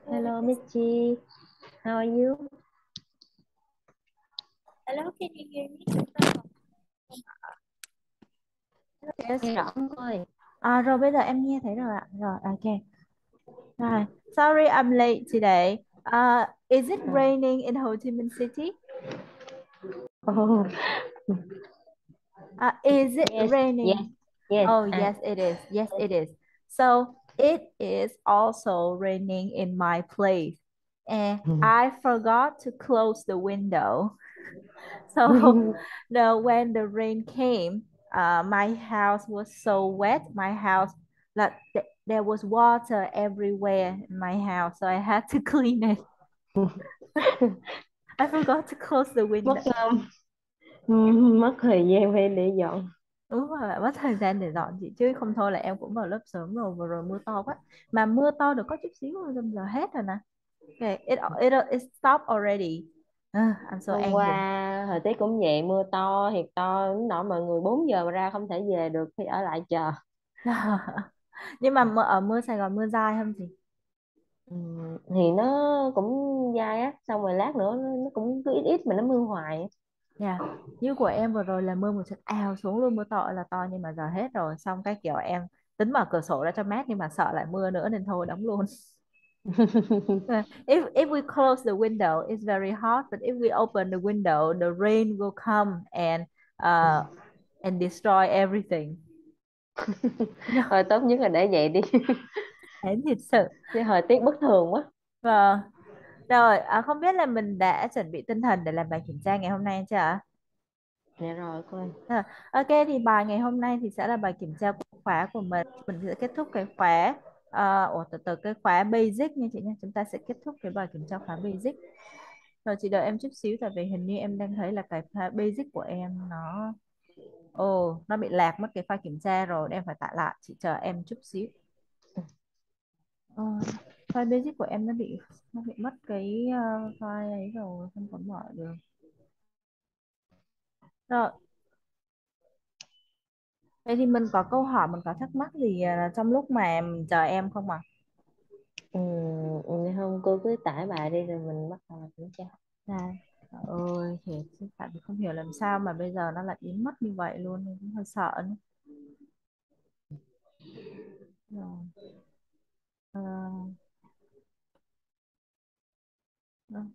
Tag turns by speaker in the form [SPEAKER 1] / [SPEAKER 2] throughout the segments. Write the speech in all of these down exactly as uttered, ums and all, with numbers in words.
[SPEAKER 1] Hello, Michi. How are you?
[SPEAKER 2] Hello, can you hear me?
[SPEAKER 1] Yes. Nghe rõ không ơi?
[SPEAKER 2] À, rồi bây giờ em nghe thấy rồi ạ. Rồi, ok. Rồi. Sorry, I'm late today. Uh, is it
[SPEAKER 1] À.
[SPEAKER 2] raining in Ho Chi Minh City?
[SPEAKER 1] Oh,
[SPEAKER 2] Uh, is it
[SPEAKER 1] yes, yes,
[SPEAKER 2] raining?
[SPEAKER 1] yes.
[SPEAKER 2] Oh,
[SPEAKER 1] À,
[SPEAKER 2] yes, it is. Yes, it is. So it is also raining in my place. And I forgot to close the window. So the when the rain came, uh, my house was so wet. My house, like th- there was water everywhere in my house, so I had to clean it. I forgot to close the
[SPEAKER 1] mất
[SPEAKER 2] window.
[SPEAKER 1] um, mất thời gian phải để dọn.
[SPEAKER 2] Đúng rồi, bạn mất thời gian để dọn chị chứ không thôi là em cũng vào lớp sớm rồi. Vừa rồi mưa to quá, mà mưa to được có chút xíu rồi bây giờ hết rồi nè. Okay, it it it stopped already. Ah, I'm so
[SPEAKER 1] Hôm
[SPEAKER 2] angry.
[SPEAKER 1] qua thời tiết cũng vậy, mưa to thiệt to, đến nỗi mọi người bốn giờ mà ra không thể về được thì ở lại chờ.
[SPEAKER 2] Nhưng mà mưa, ở mưa Sài Gòn mưa dai không chị?
[SPEAKER 1] Ừm, thì nó cũng dai á, xong rồi lát nữa nó, nó cũng cứ ít ít mà nó mưa hoài.
[SPEAKER 2] Dạ, như của em vừa rồi là mưa một trận ào xuống luôn, mưa to ơi là to nhưng mà giờ hết rồi. Xong cái kiểu em tính mở cửa sổ ra cho mát nhưng mà sợ lại mưa nữa nên thôi đóng luôn. Uh, If if we close the window, it's very hot, but if we open the window, the rain will come and uh and destroy everything.
[SPEAKER 1] Thôi tốt nhất là để vậy đi.
[SPEAKER 2] Thế thiệt sự.
[SPEAKER 1] Chứ thời tiết bất thường quá.
[SPEAKER 2] Vâng. Rồi, à, không biết là mình đã chuẩn bị tinh thần để làm bài kiểm tra ngày hôm nay chưa ạ?
[SPEAKER 1] Nè rồi coi.
[SPEAKER 2] À, ok thì bài ngày hôm nay thì sẽ là bài kiểm tra của khóa của mình. Mình sẽ kết thúc cái khóa uh, ủa, từ từ cái khóa basic nha chị nha. Chúng ta sẽ kết thúc cái bài kiểm tra khóa basic. Rồi chị đợi em chút xíu tại vì hình như em đang thấy là cái khóa basic của em nó ồ nó bị lạc mất cái file kiểm tra rồi, em phải tải lại. Chị chờ em chút xíu. Ờ, file basic của em nó bị nó bị mất cái ờ, file ấy rồi, không còn mở được. Rồi, vậy thì mình có câu hỏi, mình có thắc mắc gì ờ, trong lúc mà chờ em không ạ?
[SPEAKER 1] Ừ, ừ, không cô cứ tải bài đi rồi mình bắt đầu kiểm tra.
[SPEAKER 2] Này, trời ơi, thiệt, chứ tại vì không hiểu làm sao mà bây giờ nó lại biến mất như vậy luôn, nên cũng hơi sợ nữa. Rồi, ờ, đó.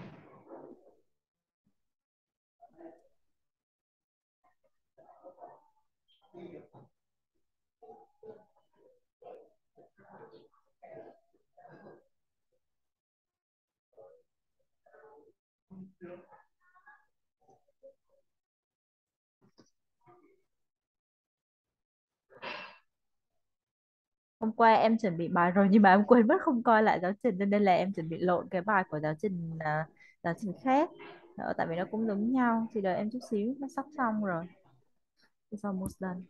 [SPEAKER 2] Hôm qua em chuẩn bị bài rồi nhưng mà em quên mất không coi lại giáo trình, nên đây là em chuẩn bị lộn cái bài của giáo trình à, giáo trình khác. Đó, tại vì nó cũng giống nhau, thì đợi em chút xíu, nó sắp xong rồi. It's almost done.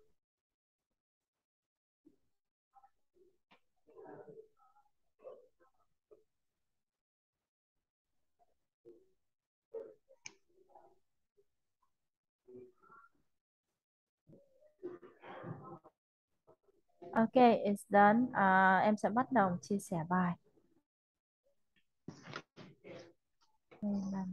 [SPEAKER 2] Ok, it's done. À, em sẽ bắt đầu chia sẻ bài. Đây là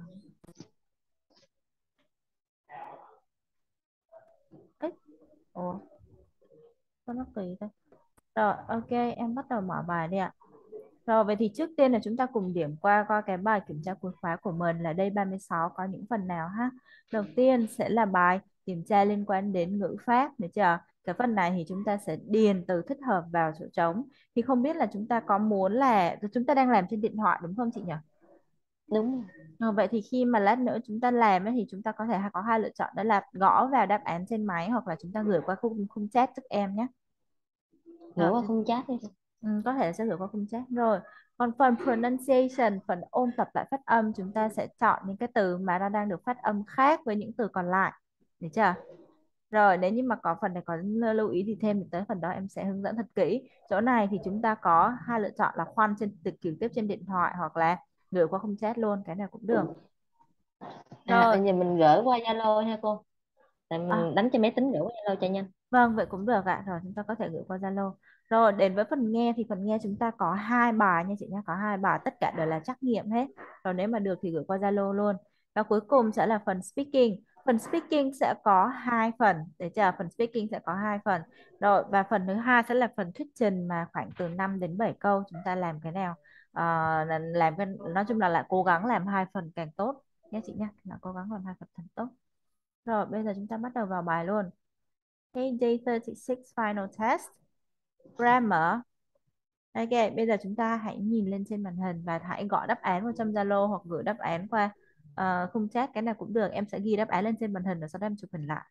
[SPEAKER 2] Ếch, ủa, sao nó kỳ thế? Rồi, ok, em bắt đầu mở bài đi ạ. Rồi, vậy thì trước tiên là chúng ta cùng điểm qua coi cái bài kiểm tra cuối khóa của mình là đây ba mươi sáu có những phần nào ha. Đầu tiên sẽ là bài kiểm tra liên quan đến ngữ pháp, được chưa? Cái phần này thì chúng ta sẽ điền từ thích hợp vào chỗ trống. Thì không biết là chúng ta có muốn là chúng ta đang làm trên điện thoại đúng không chị nhỉ?
[SPEAKER 1] Đúng rồi.
[SPEAKER 2] Ờ, vậy thì khi mà lát nữa chúng ta làm ấy, thì chúng ta có thể có hai lựa chọn, đó là gõ vào đáp án trên máy hoặc là chúng ta gửi qua khung khung chat giúp em nhé.
[SPEAKER 1] Gửi qua không chat đi.
[SPEAKER 2] Ừ, có thể là sẽ gửi qua khung chat rồi. Còn phần pronunciation, phần ôn tập lại phát âm, chúng ta sẽ chọn những cái từ mà nó đang được phát âm khác với những từ còn lại, được chưa? Rồi nếu như mà có phần này có lưu ý thì thêm tới phần đó em sẽ hướng dẫn thật kỹ. Chỗ này thì chúng ta có hai lựa chọn là khoan trên trực trực tiếp trên điện thoại hoặc là gửi qua khung chat luôn, cái nào cũng được.
[SPEAKER 1] À
[SPEAKER 2] Rồi,
[SPEAKER 1] bây giờ mình gửi qua Zalo ha cô. Tại
[SPEAKER 2] à,
[SPEAKER 1] mình đánh trên máy tính gửi qua Zalo cho nhanh.
[SPEAKER 2] Vâng, vậy cũng được ạ. Rồi chúng ta có thể gửi qua Zalo. Rồi đến với phần nghe thì phần nghe chúng ta có hai bài nha chị nhé, có hai bài tất cả đều là trắc nghiệm hết. Rồi nếu mà được thì gửi qua Zalo luôn. Và cuối cùng sẽ là phần speaking. Phần speaking sẽ có hai phần. Để chờ phần speaking sẽ có hai phần. Rồi và phần thứ hai sẽ là phần thuyết trình mà khoảng từ năm đến bảy câu chúng ta làm cái nào. Ờ, là- làm cái nói chung là lại cố gắng làm hai phần càng tốt nhé chị nhé. Là cố gắng làm hai phần càng tốt. Rồi bây giờ chúng ta bắt đầu vào bài luôn. Okay, day thirty-six final test. Grammar. Ok, bây giờ chúng ta hãy nhìn lên trên màn hình và hãy gọi đáp án vào trong Zalo hoặc gửi đáp án qua uh, khung chat, cái nào cũng được. Em sẽ ghi đáp án lên trên màn hình rồi sau đó em chụp hình lại.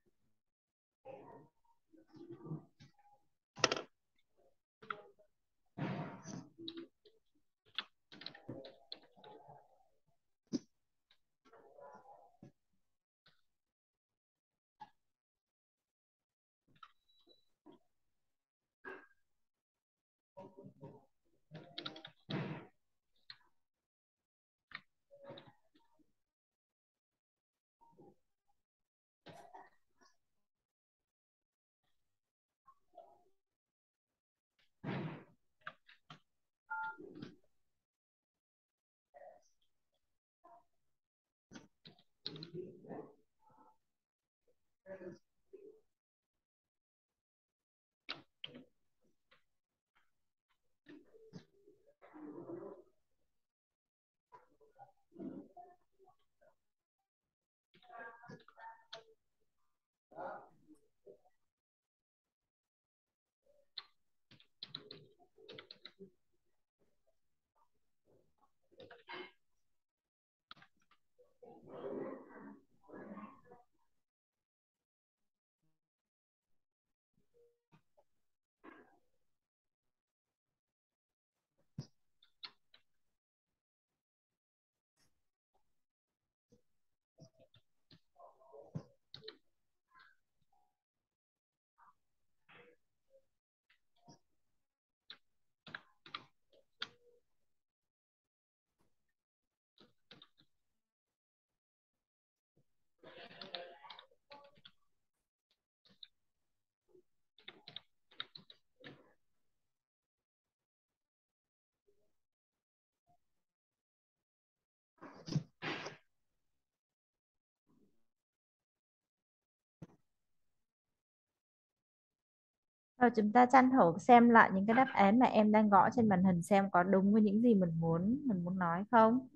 [SPEAKER 2] Rồi chúng ta tranh thủ xem lại những cái đáp án mà em đang gõ trên màn hình xem có đúng với những gì mình muốn mình muốn nói không.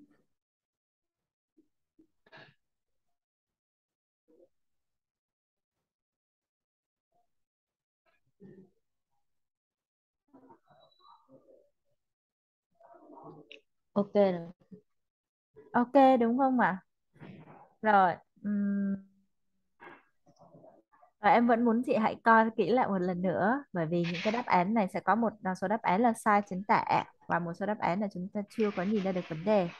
[SPEAKER 1] Ok rồi.
[SPEAKER 2] Ok đúng không ạ? Rồi, ừm, và em vẫn muốn chị hãy coi kỹ lại một lần nữa, bởi vì những cái đáp án này sẽ có một số đáp án là sai chính tả và một số đáp án là chúng ta chưa có nhìn ra được vấn đề.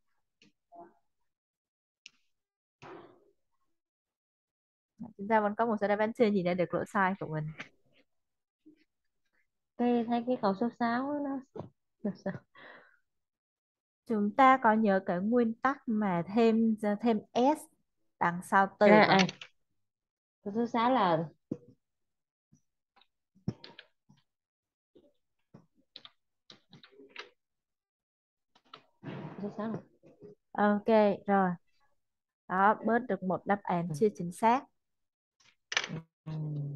[SPEAKER 2] Chúng ta vẫn có một số đáp án chưa nhìn ra được lỗi sai của mình.
[SPEAKER 1] Cái thấy cái câu số sáu nó
[SPEAKER 2] Chúng ta có nhớ cái nguyên tắc mà thêm thêm s đằng sau từ
[SPEAKER 1] à
[SPEAKER 2] và
[SPEAKER 1] à câu số sáu là câu số sáu là
[SPEAKER 2] ok rồi. Đó, bớt được một đáp án
[SPEAKER 1] ừ.
[SPEAKER 2] chưa chính xác.
[SPEAKER 1] Ừ.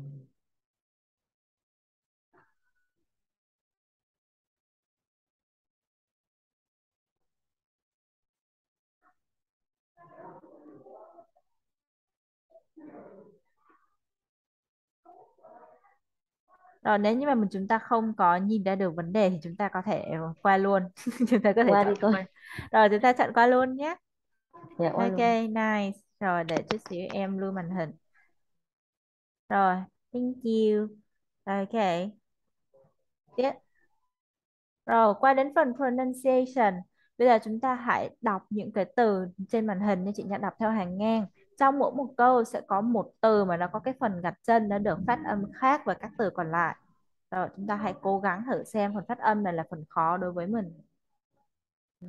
[SPEAKER 2] Rồi nếu như mà mình chúng ta không có nhìn ra được vấn đề thì chúng ta có thể qua luôn. Chúng ta có thể
[SPEAKER 1] Qua đi
[SPEAKER 2] chọn
[SPEAKER 1] coi.
[SPEAKER 2] qua. Rồi chúng ta chọn qua luôn nhé.
[SPEAKER 1] Dạ qua
[SPEAKER 2] Ok,
[SPEAKER 1] luôn.
[SPEAKER 2] nice. Rồi để chút xíu em lưu màn hình. Rồi, thank you. Ok, tiếp. Rồi, qua đến phần pronunciation. Bây giờ chúng ta hãy đọc những cái từ trên màn hình như chị nhã đọc theo hàng ngang. Trong mỗi một câu sẽ có một từ mà nó có cái phần gạch chân nó được phát âm khác với các từ còn lại. Rồi, chúng ta hãy cố gắng thử xem phần phát âm này là phần khó đối với mình.
[SPEAKER 1] Ừ.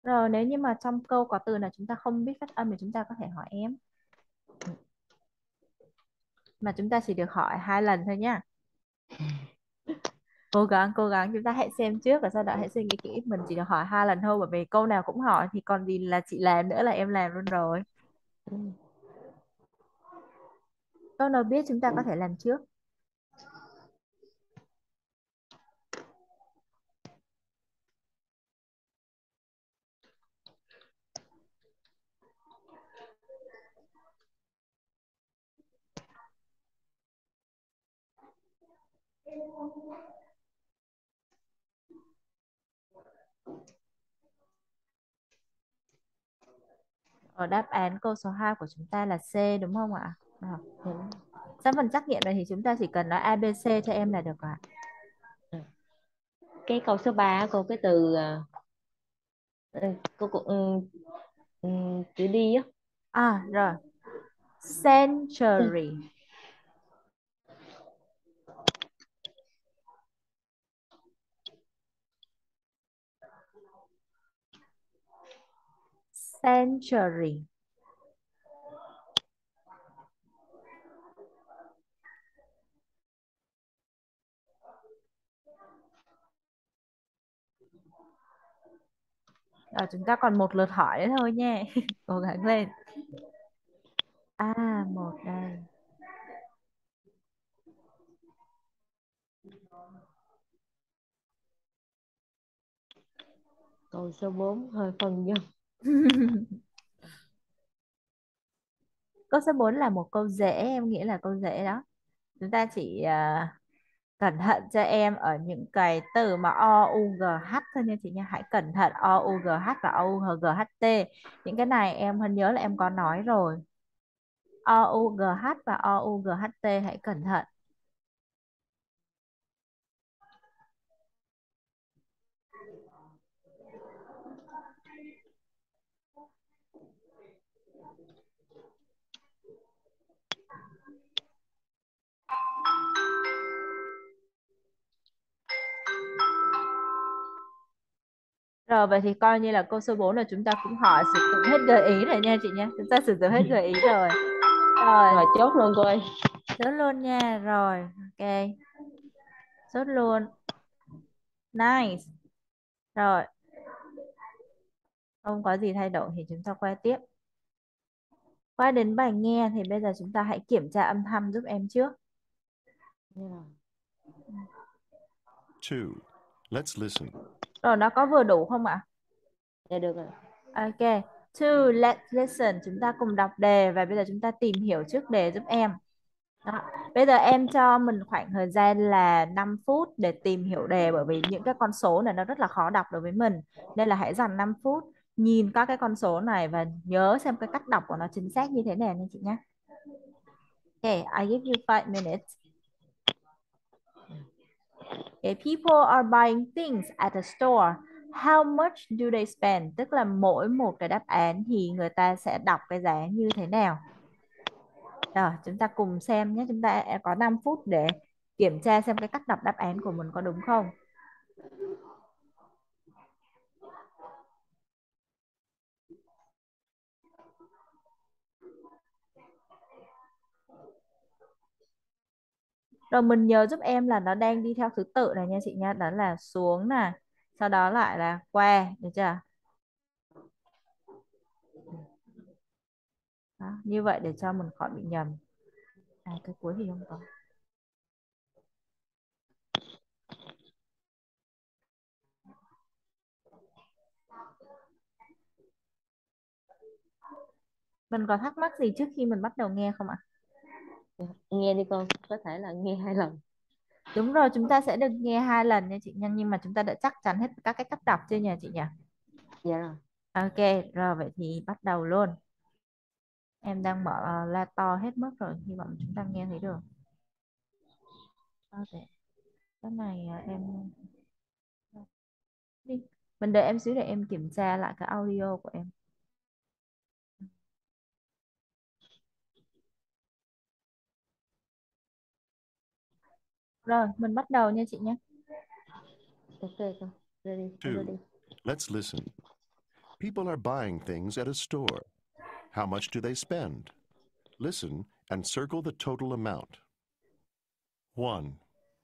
[SPEAKER 2] Rồi nếu như mà trong câu có từ nào chúng ta không biết phát âm thì chúng ta có thể hỏi em. Mà chúng ta chỉ được hỏi hai lần thôi nhá. Cố gắng, cố gắng, chúng ta hãy xem trước và sau đó hãy suy nghĩ kỹ. Mình chỉ được hỏi hai lần thôi, bởi vì câu nào cũng hỏi thì còn gì là chị làm nữa, là em làm luôn rồi.
[SPEAKER 1] Ừ.
[SPEAKER 2] Câu nào biết chúng ta có thể làm trước. Ở đáp án câu số hai của chúng ta là C đúng không ạ? Rồi.
[SPEAKER 1] Ừ.
[SPEAKER 2] Sang phần trắc nghiệm này thì chúng ta chỉ cần nói a bê xê cho em là được rồi.
[SPEAKER 1] Cái câu số ba cô, cái từ à, ừ, cô, cô ừ, ừ, chữ đi á.
[SPEAKER 2] À rồi,
[SPEAKER 1] Ừ.
[SPEAKER 2] century. Century. Rồi chúng ta còn một lượt hỏi nữa thôi nha. Cố gắng lên. À, một đây.
[SPEAKER 1] Câu số bốn hơi phân dân.
[SPEAKER 2] Câu số bốn là một câu dễ, em nghĩ là câu dễ đó. Chúng ta chỉ à, cẩn thận cho em ở những cái từ mà o u g h thôi nha chị nha. Hãy cẩn thận o u g h và o u g h t. Những cái này em hơn nhớ là em có nói rồi. o u g h và o u g h t, hãy cẩn thận. Rồi vậy thì coi như là câu số bốn là chúng ta cũng hỏi sử dụng hết gợi ý rồi nha chị nha. Chúng ta sử dụng hết gợi ý rồi. Rồi,
[SPEAKER 1] Rồi chốt luôn cô ơi.
[SPEAKER 2] chốt luôn nha. Rồi, ok. Chốt luôn. Nice. Rồi, không có gì thay đổi thì chúng ta qua tiếp. Qua đến bài nghe thì bây giờ chúng ta hãy kiểm tra âm thanh giúp em trước.
[SPEAKER 1] Dạ rồi.
[SPEAKER 3] Two. Let's listen.
[SPEAKER 2] Rồi nó có vừa đủ không ạ?
[SPEAKER 1] Dạ được rồi.
[SPEAKER 2] Ok. Two, let's listen. Chúng ta cùng đọc đề và bây giờ chúng ta tìm hiểu trước đề giúp em. Đó. Bây giờ em cho mình khoảng thời gian là năm phút để tìm hiểu đề, bởi vì những cái con số này nó rất là khó đọc đối với mình. Nên là hãy dành năm phút nhìn các cái con số này và nhớ xem cái cách đọc của nó chính xác như thế nào nha chị nhé. Okay, I give you five minutes. Okay, people are buying things at a store. How much do they spend? Tức là mỗi một cái đáp án thì người ta sẽ đọc cái giá như thế nào. Rồi, chúng ta cùng xem nhé. Chúng ta có năm phút để kiểm tra xem cái cách đọc đáp án của mình có đúng không. Rồi mình nhớ giúp em là nó đang đi theo thứ tự này nha chị nha. Đó là xuống nè, sau đó lại là qua, được chưa? Đó, như vậy để cho mình khỏi bị nhầm. À, cái cuối thì không có. Mình có thắc mắc gì trước khi mình bắt đầu nghe không ạ?
[SPEAKER 1] Dạ. Nghe đi con, có thể là nghe hai lần.
[SPEAKER 2] Đúng rồi, chúng ta sẽ được nghe hai lần nha chị nha, nhưng mà chúng ta đã chắc chắn hết các cái cách đọc chưa nhỉ chị nhỉ?
[SPEAKER 1] Dạ rồi.
[SPEAKER 2] Ok, rồi vậy thì bắt đầu luôn. Em đang mở uh, la to hết mức rồi, hy vọng chúng ta nghe thấy được. Ok, cái này uh, em đi. Mình đợi em xíu để em kiểm tra lại cái audio của em. Rồi, mình bắt đầu nha chị nhé.
[SPEAKER 1] Ok con. Ready. I'm
[SPEAKER 3] Two.
[SPEAKER 1] ready.
[SPEAKER 3] Let's listen. People are buying things at a store. How much do they spend? Listen and circle the total amount. one.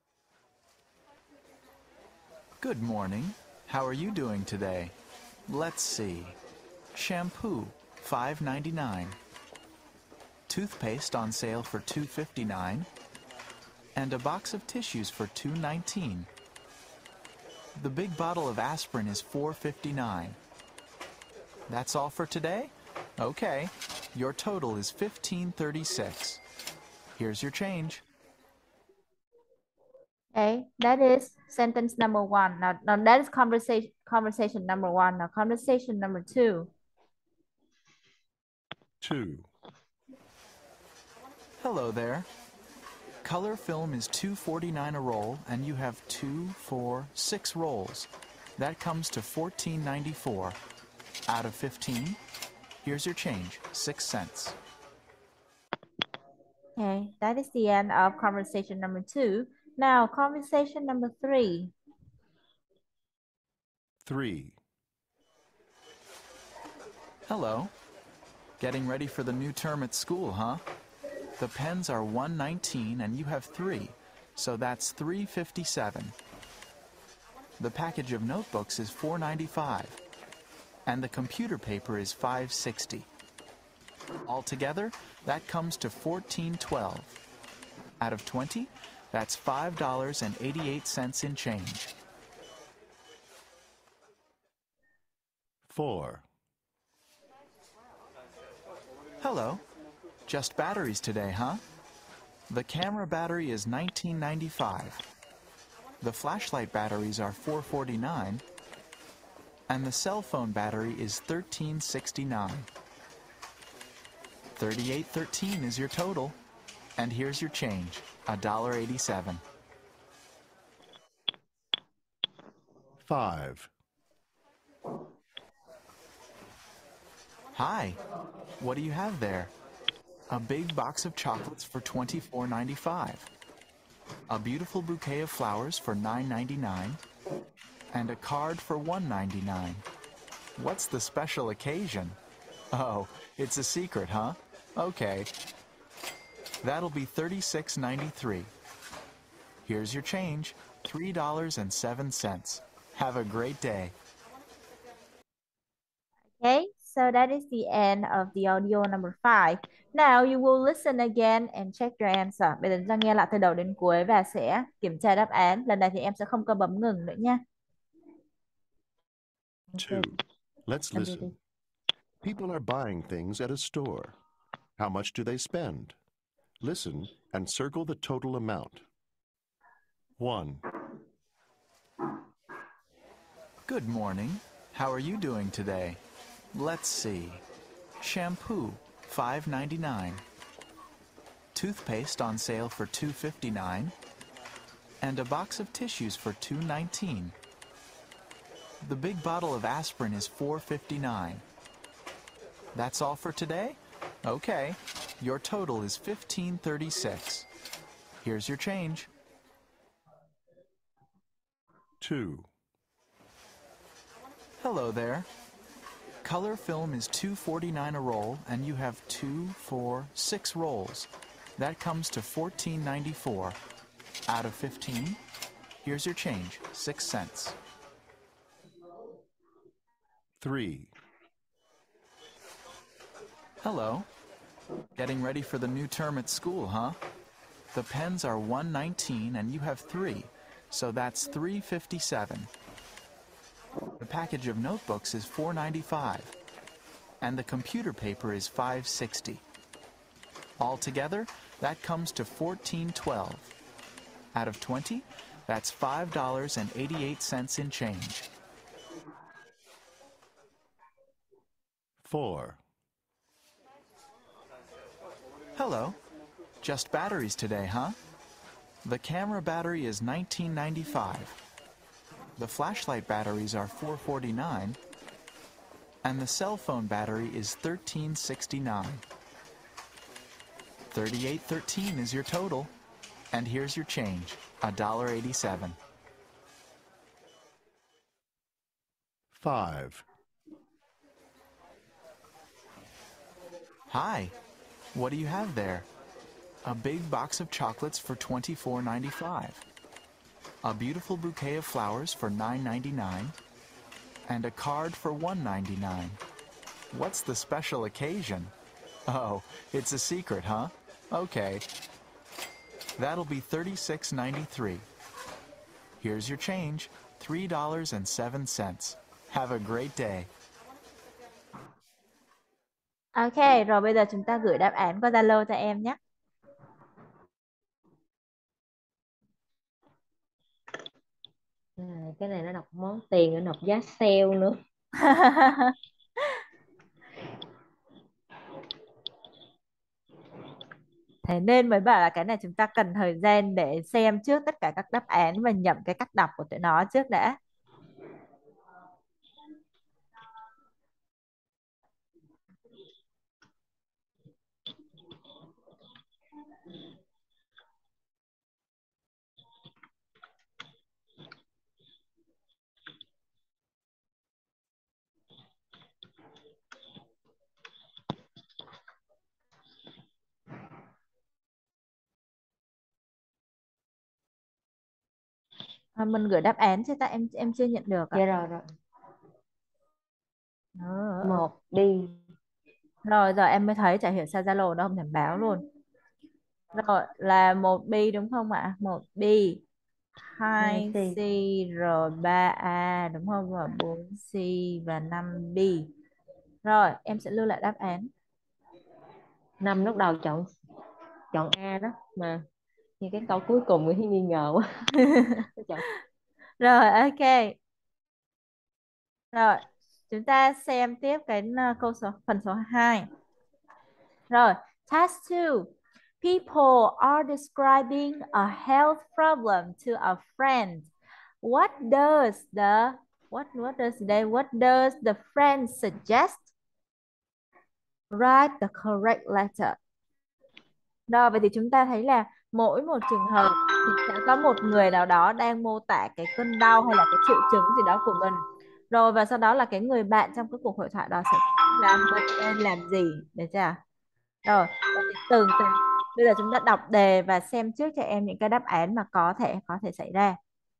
[SPEAKER 4] Good morning. How are you doing today? Let's see. Shampoo, five ninety-nine. Toothpaste on sale for two fifty-nine. And a box of tissues for two nineteen. The big bottle of aspirin is four fifty-nine. That's all for today? Okay. Your total is fifteen thirty-six. Here's your change.
[SPEAKER 2] Okay, that is sentence number one. Now, now that is conversation conversation number one. Now conversation number two.
[SPEAKER 3] two.
[SPEAKER 4] Hello there. Color film is two forty-nine a roll, and you have two, four, six rolls. That comes to fourteen ninety-four. Out of fifteen, here's your change, six cents.
[SPEAKER 2] Okay, that is the end of conversation number two. Now, conversation number three.
[SPEAKER 3] three.
[SPEAKER 4] Hello. Getting ready for the new term at school, huh? The pens are one nineteen and you have three, so that's three fifty-seven. The package of notebooks is four ninety-five, and the computer paper is five sixty. Altogether, that comes to fourteen twelve. Out of twenty, that's five dollars and eighty-eight cents in change.
[SPEAKER 3] four.
[SPEAKER 4] Hello. Just batteries today, huh? The camera battery is nineteen ninety-five. The flashlight batteries are four forty-nine. And the cell phone battery is thirteen sixty-nine. thirty-eight thirteen is your total. And here's your change, one dollar eighty-seven.
[SPEAKER 3] five.
[SPEAKER 4] Hi. What do you have there? A big box of chocolates for twenty-four ninety-five. A beautiful bouquet of flowers for nine ninety-nine. And a card for one ninety-nine. What's the special occasion? Oh, it's a secret, huh? Okay. That'll be thirty-six ninety-three. Here's your change, three dollars and seven cents. Have a great day.
[SPEAKER 2] Okay, so that is the end of the audio number five. Now you will listen again and check your answer. Bây giờ chúng ta nghe lại từ đầu đến cuối và sẽ kiểm tra đáp án. Lần này thì em sẽ không có bấm ngừng nữa nha.
[SPEAKER 3] two. Let's
[SPEAKER 2] Em đi đi.
[SPEAKER 3] listen. People are buying things at a store. How much do they spend? Listen and circle the total amount. one.
[SPEAKER 4] Good morning. How are you doing today? Let's see. Shampoo, five ninety-nine. Toothpaste on sale for two fifty-nine. And a box of tissues for two nineteen. The big bottle of aspirin is four fifty-nine. That's all for today? Okay. Your total is fifteen thirty-six. Here's your change.
[SPEAKER 3] two.
[SPEAKER 4] Hello there. Color film is two forty-nine a roll, and you have two, four, six rolls. That comes to fourteen ninety-four. Out of fifteen, here's your change, six cents.
[SPEAKER 3] three.
[SPEAKER 4] Hello. Getting ready for the new term at school, huh? The pens are one nineteen and you have three, so that's three fifty-seven. The package of notebooks is four ninety-five, and the computer paper is five sixty. Altogether, that comes to fourteen twelve. Out of twenty, that's five dollars and eighty-eight cents in change.
[SPEAKER 3] four.
[SPEAKER 4] Hello. Just batteries today, huh? The camera battery is nineteen ninety-five. The flashlight batteries are four forty-nine. And the cell phone battery is thirteen sixty-nine. thirty-eight thirteen is your total. And here's your change, one dollar eighty-seven.
[SPEAKER 3] five.
[SPEAKER 4] Hi. What do you have there? A big box of chocolates for twenty-four ninety-five. A beautiful bouquet of flowers for nine ninety-nine. And a card for one ninety-nine. What's the special occasion? Oh, it's a secret, huh? Okay. That'll be thirty-six ninety-three. Here's your change, three dollars and seven cents. Have a great day.
[SPEAKER 2] Ok, rồi bây giờ chúng ta gửi đáp án qua Zalo cho em nhé.
[SPEAKER 1] À, cái này nó đọc món tiền, nó đọc giá sale nữa.
[SPEAKER 2] Thế nên mới bảo là cái này chúng ta cần thời gian để xem trước tất cả các đáp án và nhẩm cái cách đọc của tụi nó trước đã. À, mình gửi đáp án cho ta, em em chưa nhận được ạ.
[SPEAKER 1] Dạ rồi rồi.
[SPEAKER 2] Ờ,
[SPEAKER 1] Một đi.
[SPEAKER 2] Rồi giờ em mới thấy, chả hiểu sao Zalo nó không thèm báo luôn. Rồi là một bi đúng không ạ? Một bi, hai
[SPEAKER 1] Hai
[SPEAKER 2] C
[SPEAKER 1] C.
[SPEAKER 2] rồi ba A đúng không? Và bốn C và năm B. Rồi em sẽ lưu lại đáp án.
[SPEAKER 1] Năm lúc đầu chọn chọn A đó mà như cái câu cuối cùng thì nghi ngờ quá. Chọn.
[SPEAKER 2] Rồi ok. Rồi chúng ta xem tiếp cái uh, câu số phần số hai. Rồi, task two. People are describing a health problem to a friend. What does the what what does they what does the friend suggest? Write the correct letter. Rồi vậy thì chúng ta thấy là mỗi một trường hợp thì sẽ có một người nào đó đang mô tả cái cơn đau hay là cái triệu chứng gì đó của mình. Rồi và sau đó là cái người bạn trong cái cuộc hội thoại đó sẽ làm mình nên làm gì, được chưa? Rồi, vậy thì từng từng bây giờ chúng ta đọc đề và xem trước cho em những cái đáp án mà có thể có thể xảy ra.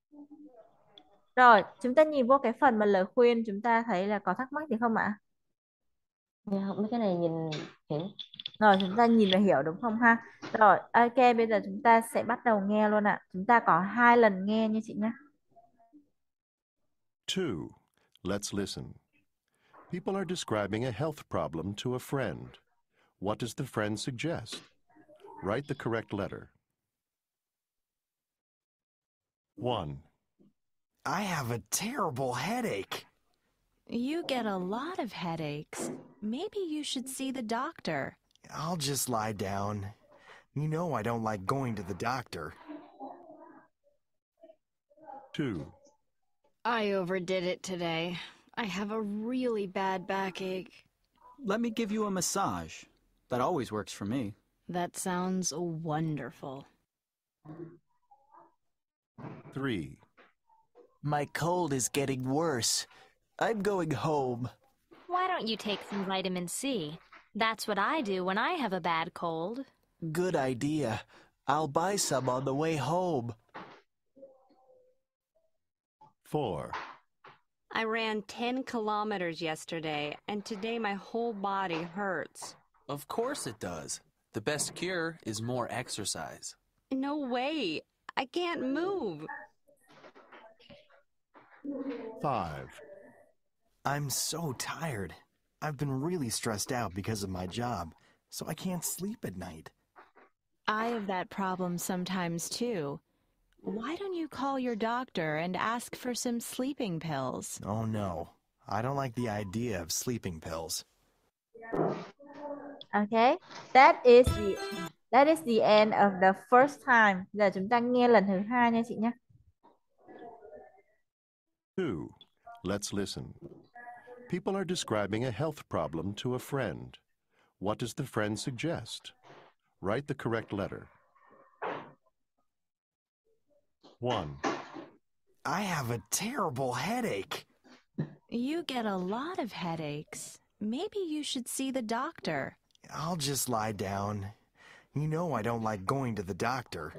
[SPEAKER 2] Rồi, chúng ta nhìn vô cái phần mà lời khuyên, chúng ta thấy là có thắc mắc gì không ạ?
[SPEAKER 1] Dạ, không, mấy cái này nhìn hiểu.
[SPEAKER 2] Rồi, chúng ta nhìn và hiểu đúng không ha? Rồi, ok, bây giờ chúng ta sẽ bắt đầu nghe luôn ạ. Chúng ta có hai lần nghe nha chị nhé.
[SPEAKER 3] Two. Let's listen. People are describing a health problem to a friend. What does the friend suggest? Write the correct letter. One.
[SPEAKER 5] I have a terrible headache.
[SPEAKER 6] You get a lot of headaches. Maybe you should see the doctor.
[SPEAKER 5] I'll just lie down. You know I don't like going to the doctor.
[SPEAKER 3] Two.
[SPEAKER 6] I overdid it today. I have a really bad backache.
[SPEAKER 7] Let me give you a massage. That always works for me.
[SPEAKER 6] That sounds wonderful.
[SPEAKER 3] Three.
[SPEAKER 4] My cold is getting worse. I'm going home.
[SPEAKER 8] Why don't you take some vitamin C? That's what I do when I have a bad cold.
[SPEAKER 4] Good idea. I'll buy some on the way home.
[SPEAKER 3] Four.
[SPEAKER 9] I ran ten kilometers yesterday, and today my whole body hurts.
[SPEAKER 10] Of course it does. The best cure is more exercise.
[SPEAKER 9] No way. I can't move.
[SPEAKER 3] Five.
[SPEAKER 5] I'm so tired. I've been really stressed out because of my job, so I can't sleep at night.
[SPEAKER 6] I have that problem sometimes too. Why don't you call your doctor and ask for some sleeping pills?
[SPEAKER 5] Oh no, I don't like the idea of sleeping pills.
[SPEAKER 2] Okay, that is the that is the end of the first time. Giờ chúng ta nghe lần thứ hai nha chị nhé.
[SPEAKER 3] Two. Let's listen. People are describing a health problem to a friend. What does the friend suggest? Write the correct letter. One.
[SPEAKER 5] I have a terrible headache.
[SPEAKER 6] You get a lot of headaches. Maybe you should see the doctor.
[SPEAKER 5] I'll just lie down. You know I don't like going to the doctor.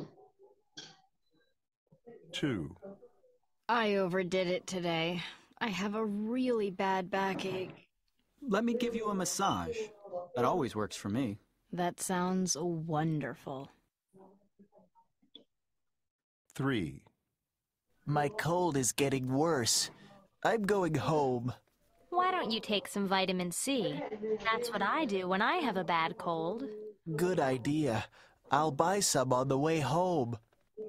[SPEAKER 3] Two.
[SPEAKER 6] I overdid it today. I have a really bad backache.
[SPEAKER 7] Let me give you a massage. That always works for me.
[SPEAKER 6] That sounds wonderful.
[SPEAKER 3] Three.
[SPEAKER 4] My cold is getting worse. I'm going home.
[SPEAKER 8] Why don't you take some vitamin C? That's what I do when I have a bad cold.
[SPEAKER 4] Good idea. I'll buy some on the way home.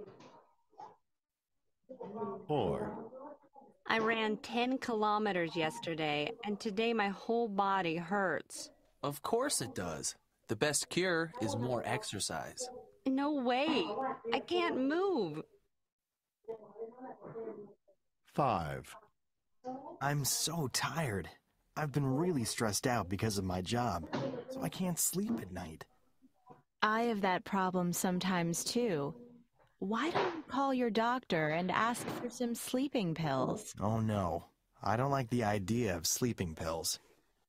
[SPEAKER 3] Four.
[SPEAKER 9] I ran ten kilometers yesterday, and today my whole body hurts.
[SPEAKER 10] Of course it does. The best cure is more exercise.
[SPEAKER 9] No way. I can't move.
[SPEAKER 3] Five.
[SPEAKER 5] I'm so tired. I've been really stressed out because of my job, so I can't sleep at night.
[SPEAKER 6] I have that problem sometimes too. Why don't you call your doctor and ask for some sleeping pills?
[SPEAKER 5] Oh no, I don't like the idea of sleeping pills.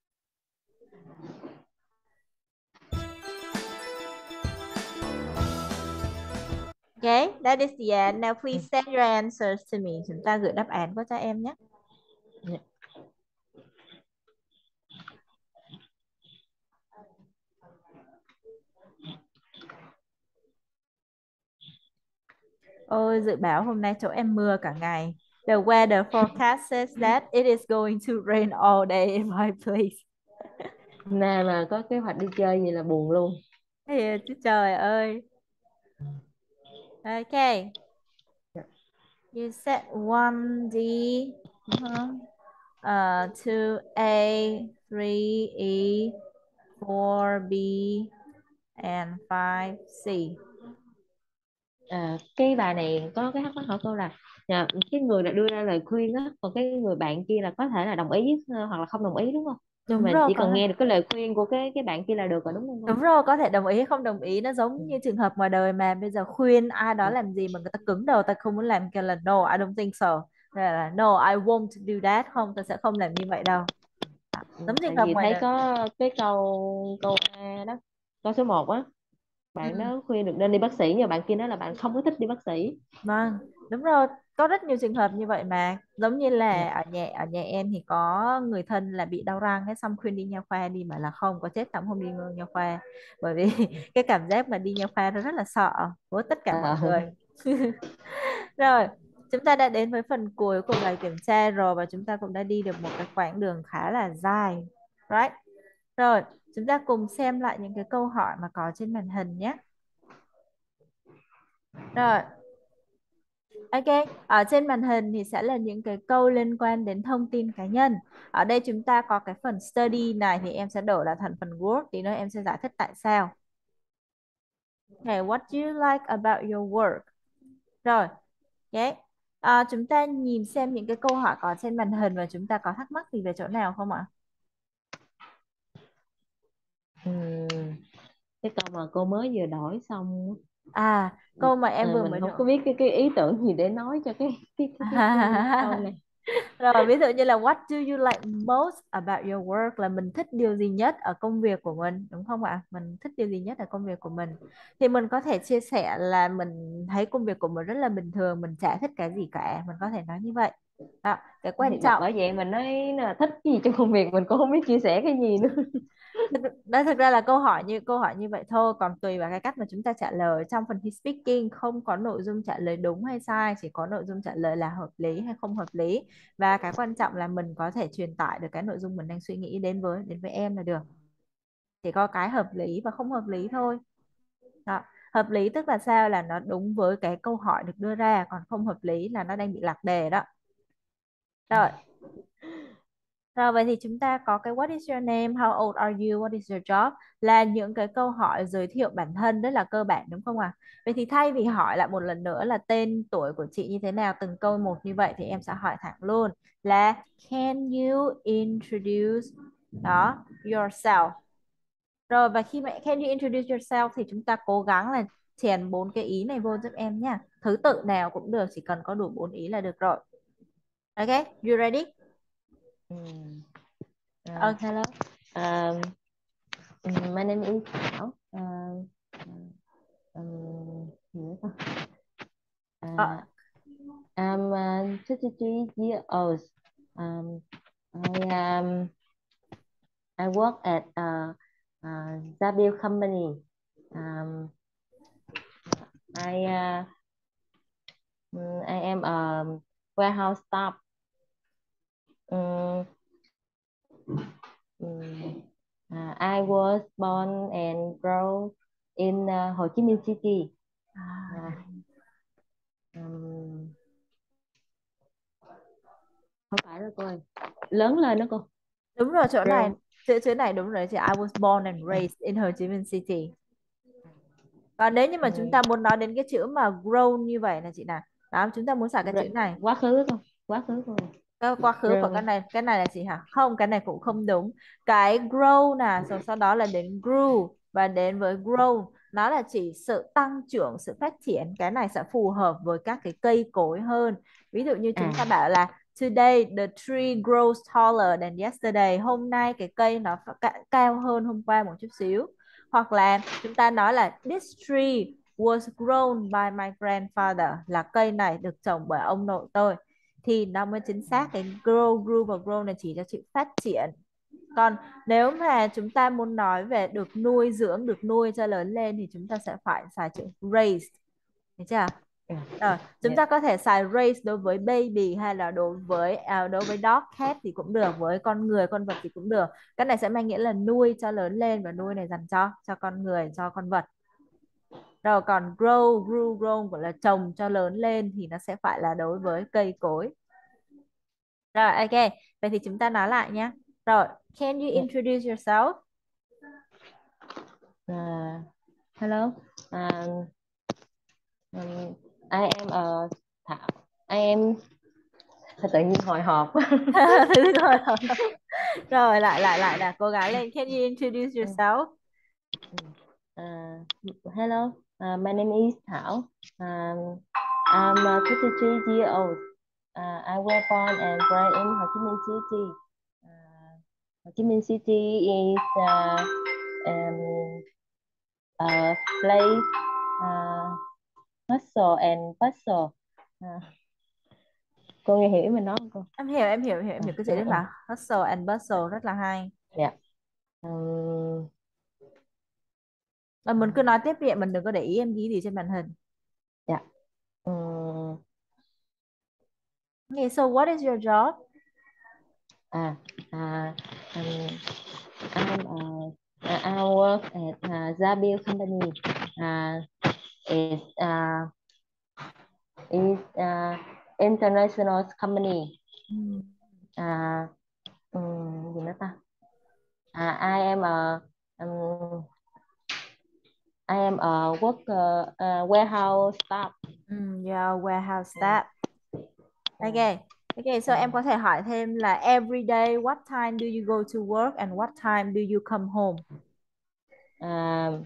[SPEAKER 2] Okay, that is the end. Now please send your answers to me. Chúng ta gửi đáp án qua cho em nhé.
[SPEAKER 1] Dạ.
[SPEAKER 2] Ôi, dự báo hôm nay chỗ em mưa cả ngày. The weather forecast says that it is going to rain all day in my place.
[SPEAKER 1] Hôm nay mà có kế hoạch đi chơi gì là buồn luôn.
[SPEAKER 2] Thiệt chứ trời ơi. Okay. You said one D, uh-huh. uh, two A, three E, four B, and five C.
[SPEAKER 1] À, cái bài này có cái thắc mắc hỏi cô là dạ, cái người đã đưa ra lời khuyên á, còn cái người bạn kia là có thể là đồng ý ờ, hoặc là không đồng ý đúng không?
[SPEAKER 2] Đúng
[SPEAKER 1] Mà
[SPEAKER 2] rồi,
[SPEAKER 1] chỉ
[SPEAKER 2] có
[SPEAKER 1] cần
[SPEAKER 2] thể.
[SPEAKER 1] nghe được cái lời khuyên của cái cái bạn kia là được rồi đúng không?
[SPEAKER 2] Đúng rồi, có thể đồng ý hay không đồng ý, nó giống như trường hợp ngoài đời mà bây giờ khuyên ai đó làm gì mà người ta cứng đầu, ta không muốn làm, kêu là no, I don't think so, hay là no, I won't do that, không, ta sẽ không làm như vậy đâu. Đó, giống trường
[SPEAKER 1] Tại
[SPEAKER 2] hợp
[SPEAKER 1] vì
[SPEAKER 2] ngoài
[SPEAKER 1] thấy
[SPEAKER 2] đời.
[SPEAKER 1] có cái câu câu A đó, câu số một á, bạn
[SPEAKER 2] Ừ.
[SPEAKER 1] đó khuyên được nên đi bác sĩ, nhưng mà bạn kia nói là bạn không có thích đi bác sĩ.
[SPEAKER 2] Vâng, đúng rồi, có rất nhiều trường hợp như vậy mà. Giống như là
[SPEAKER 1] Dạ.
[SPEAKER 2] ở nhà ở nhà em thì có người thân là bị đau răng, cái xong khuyên đi nha khoa, đi mà là không, có chết tao cũng không đi nha khoa. Bởi vì cái cảm giác mà đi nha khoa nó rất là sợ với tất cả mọi
[SPEAKER 1] À.
[SPEAKER 2] người. Rồi, chúng ta đã đến với phần cuối của bài kiểm tra rồi, và chúng ta cũng đã đi được một cái quãng đường khá là dài. Right? Rồi, chúng ta cùng xem lại những cái câu hỏi mà có trên màn hình nhé. Rồi. Ok, ở trên màn hình thì sẽ là những cái câu liên quan đến thông tin cá nhân. Ở đây chúng ta có cái phần study này thì em sẽ đổi là thành phần work, thì nữa em sẽ giải thích tại sao. Okay, what do you like about your work? Rồi, okay. À, chúng ta nhìn xem những cái câu hỏi có trên màn hình và chúng ta có thắc mắc gì về chỗ nào không ạ?
[SPEAKER 1] Ừm, cái câu mà cô mới vừa đổi xong,
[SPEAKER 2] À, câu mà em
[SPEAKER 1] à,
[SPEAKER 2] vừa
[SPEAKER 1] mình
[SPEAKER 2] mới
[SPEAKER 1] không
[SPEAKER 2] đổi.
[SPEAKER 1] có biết cái cái ý tưởng gì để nói cho cái cái cái, cái, cái câu này.
[SPEAKER 2] Rồi, ví dụ như là what do you like most about your work, là mình thích điều gì nhất ở công việc của mình, đúng không ạ? Mình thích điều gì nhất ở công việc của mình. Thì mình có thể chia sẻ là mình thấy công việc của mình rất là bình thường, mình chả thích cái gì cả, mình có thể nói như vậy. Đó, cái quan
[SPEAKER 1] Thì
[SPEAKER 2] trọng.
[SPEAKER 1] bởi vậy mình nói là thích cái gì trong công việc mình cũng không biết chia sẻ cái gì nữa.
[SPEAKER 2] Đó, thực ra là câu hỏi như câu hỏi như vậy thôi, còn tùy vào cái cách mà chúng ta trả lời. Trong phần thi speaking không có nội dung trả lời đúng hay sai, chỉ có nội dung trả lời là hợp lý hay không hợp lý, và cái quan trọng là mình có thể truyền tải được cái nội dung mình đang suy nghĩ đến với đến với em là được. Chỉ có cái hợp lý và không hợp lý thôi. Đó. Hợp lý tức là sao, là nó đúng với cái câu hỏi được đưa ra, còn không hợp lý là nó đang bị lạc đề đó. Rồi. Rồi, vậy thì chúng ta có cái what is your name, how old are you, what is your job, là những cái câu hỏi giới thiệu bản thân rất là cơ bản, đúng không ạ? Vậy thì thay vì hỏi lại một lần nữa là tên tuổi của chị như thế nào, từng câu một như vậy, thì em sẽ hỏi thẳng luôn là can you introduce đó yourself. Rồi, và khi mà can you introduce yourself thì chúng ta cố gắng là chèn bốn cái ý này vô giúp em nha. Thứ tự nào cũng được, chỉ cần có đủ bốn ý là được rồi. Ok, you ready?
[SPEAKER 1] Mm. Uh,
[SPEAKER 2] Okay.
[SPEAKER 1] hello. Um, Um, my name is Thảo. Uh, um, gì nữa ta?
[SPEAKER 2] Ờ,
[SPEAKER 1] Uh, I'm uh, thirty-three years old. Um, I um, I work at a, uh Zabil company. Um, I uh, mm, I am a warehouse staff. Um, mm, uh, I was born and grow in uh, Ho Chi Minh City. Uh, um, không phải đâu cô ơi, lớn lên đó cô.
[SPEAKER 2] đúng rồi, chỗ này
[SPEAKER 1] Grow.
[SPEAKER 2] chữ chữ này đúng rồi chị. I was born and raised in Ho Chi Minh City. Còn nếu như mà chúng ta muốn nói đến cái chữ mà grown như vậy là chị nào, đó chúng ta muốn xài cái chữ này.
[SPEAKER 1] Quá khứ không? Quá khứ cô.
[SPEAKER 2] Cái quá khứ của
[SPEAKER 1] Grow.
[SPEAKER 2] cái này, cái này là gì hả? Không, cái này cũng không đúng. Cái grow nè, rồi sau đó là đến grew và đến với grow, nó là chỉ sự tăng trưởng, sự phát triển. Cái này sẽ phù hợp với các cái cây cối hơn. Ví dụ như chúng ta
[SPEAKER 1] À.
[SPEAKER 2] bảo là today the tree grows taller than yesterday. Hôm nay cái cây nó ca- cao hơn hôm qua một chút xíu. Hoặc là chúng ta nói là this tree was grown by my grandfather, là cây này được trồng bởi ông nội tôi. Thì nó mới chính xác. Cái grow, grew và grow này chỉ cho chữ phát triển. Còn nếu mà chúng ta muốn nói về được nuôi dưỡng, được nuôi cho lớn lên thì chúng ta sẽ phải xài chữ raised. Được chưa? Rồi, chúng ta có thể xài raise đối với baby hay là đối với à, đối với dog, cat thì cũng được, với con người, con vật thì cũng được. Cái này sẽ mang nghĩa là nuôi cho lớn lên, và nuôi này dành cho cho con người, cho con vật. Rồi còn grow, grew, grown gọi là trồng cho lớn lên thì nó sẽ phải là đối với cây cối. Rồi, ok. Vậy thì chúng ta nói lại nhé. Rồi, can you introduce yourself?
[SPEAKER 1] Uh, hello. Um, um, I am a Thảo. I am tự nhiên hồi hộp.
[SPEAKER 2] Rồi, lại lại lại là cố gắng lên. Can you introduce yourself?
[SPEAKER 1] Uh, hello. Uh, my name is Thảo. Um, I'm uh, thirty-three years old. Uh, I was born and bred in Ho Chi Minh City. Uh, Ho Chi Minh City is uh, um, a place uh, hustle and bustle. Uh, cô nghe hiểu ý mình nói không cô?
[SPEAKER 2] Em hiểu, em hiểu, hiểu, em hiểu cái gì đấy là hustle and bustle, rất là hay.
[SPEAKER 1] Dạ. Um,
[SPEAKER 2] Rồi mình cứ nói tiếp đi, mình đừng có để ý em ghi gì trên màn hình.
[SPEAKER 1] dạ. Um,
[SPEAKER 2] Okay, so what is your job?
[SPEAKER 1] À, à um, I'm uh, I work at uh, Zabil company. Uh, it's uh, it's uh, international company.
[SPEAKER 2] Hmm.
[SPEAKER 1] Uh, um, gì nữa ta? Uh, I am a um, I am a worker uh, warehouse staff.
[SPEAKER 2] Mm, yeah, warehouse staff. Okay. Okay, so em có thể hỏi thêm là every day what time do you go to work and what time do you come home?
[SPEAKER 1] Um,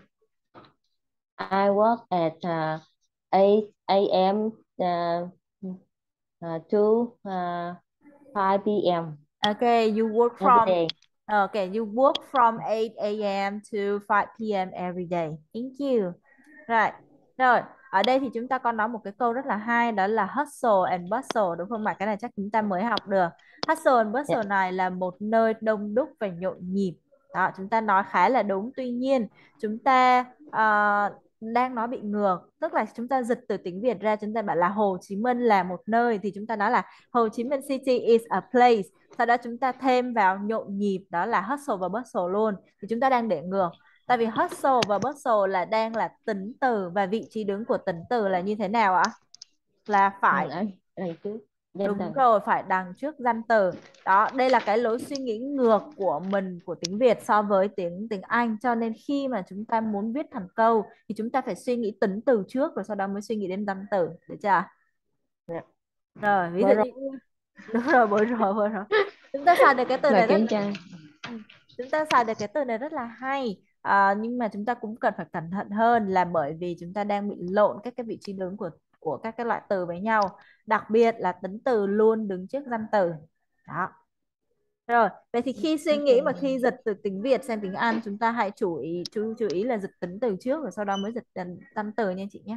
[SPEAKER 1] I work at uh, eight a m uh, uh, to uh, five p m
[SPEAKER 2] Okay, you work
[SPEAKER 1] every
[SPEAKER 2] from
[SPEAKER 1] day.
[SPEAKER 2] Okay, you work from eight a m to five p m every day. Thank you. Rồi. Rồi, ở đây thì chúng ta có nói một cái câu rất là hay, đó là hustle and bustle, đúng không ạ? Cái này chắc chúng ta mới học được. Hustle and bustle
[SPEAKER 1] Yeah.
[SPEAKER 2] này là một nơi đông đúc và nhộn nhịp. Đó, chúng ta nói khá là đúng. Tuy nhiên, chúng ta uh, đang nói bị ngược, tức là chúng ta dịch từ tiếng Việt ra, chúng ta bảo là Hồ Chí Minh là một nơi, thì chúng ta nói là Hồ Chí Minh City is a place. Sau đó chúng ta thêm vào nhộn nhịp, đó là hustle và bustle luôn, thì chúng ta đang để ngược. Tại vì hustle và bustle là đang là tính từ, và vị trí đứng của tính từ là như thế nào ạ? Là phải
[SPEAKER 1] Ừ, đằng trước danh
[SPEAKER 2] đúng
[SPEAKER 1] từ.
[SPEAKER 2] rồi, phải đằng trước danh từ. Đó, đây là cái lối suy nghĩ ngược của mình, của tiếng Việt so với tiếng tiếng Anh, cho nên khi mà chúng ta muốn viết thành câu thì chúng ta phải suy nghĩ tính từ trước, rồi sau đó mới suy nghĩ đến danh từ, được chưa?
[SPEAKER 1] Yeah.
[SPEAKER 2] Rồi, ví dụ
[SPEAKER 1] Bữa
[SPEAKER 2] như đúng rồi, bối rồi, bối rồi. Chúng ta xài được cái từ
[SPEAKER 1] Bài
[SPEAKER 2] này rất
[SPEAKER 1] kiểm tra.
[SPEAKER 2] Ừ, chúng ta xài được cái từ này rất là hay, à, nhưng mà chúng ta cũng cần phải cẩn thận hơn, là bởi vì chúng ta đang bị lộn các cái vị trí đứng của của các cái loại từ với nhau, đặc biệt là tính từ luôn đứng trước danh từ. Đó. Rồi, vậy thì khi suy nghĩ mà khi dịch từ tiếng Việt sang tiếng Anh, chúng ta hãy chú ý chú chú ý là dịch tính từ trước rồi sau đó mới dịch tên tên từ nha chị nhé.